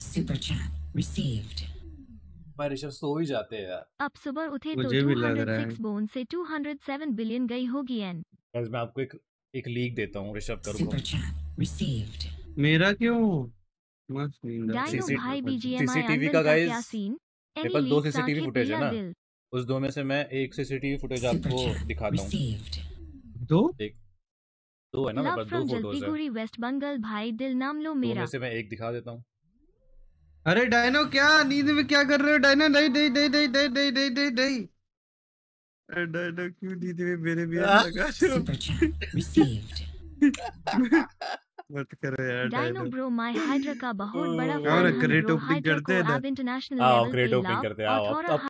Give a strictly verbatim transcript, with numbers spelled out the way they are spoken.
Super chat received. भाई ऋषभ सो ही जाते हैं यार। अब सुबह उठे तो मुझे भी लग दो रहा सौ है छह बोन से दो सौ सात बिलियन गई होगी एन। गाइस मैं आपको एक एक लीक देता हूँ ऋषभ करो। Super chat received. मेरा क्यों मस्त नींद आ रही डायनो है। भाई बीजीएमआई सीसीटीवी अनविल का का गाइस क्या सीन? मेरे एनी पास दो लीक्स सीसीटीवी आंखें फुटेज है पिया ना, दिल। उस दो में से मैं एक सीसीटीवी फुटेज Super आपको chat दिखाता हूँ। received. दो एक दो है ना मेरे लव पास, दो फ्रॉम फोटोज है, जलपीगुड़ी वेस्ट बंगाल भाई दिल नाम लो दो में मेरा। से मैं एक दिखा देता हूँ। अरे डायनो क्या नींद में क्या कर रहे हो डायनो? नहीं नहीं नहीं नहीं नहीं नहीं नहीं नहीं नहीं। अरे डायनो क्यों नींद में मेरे भी लगा दो। Super chat received. मत करो यार Dyno Dyno. Bro my Hydra का बहुत बड़ा आओ फैन ना हन क्रेट ब्रो ओपनिंग हाइड्रा करते को हैं ना। अब इंटरनेशनल आओ लेवल क्रेट पे ओपनिंग लव करते हैं, आओ और अब थोड़ा अब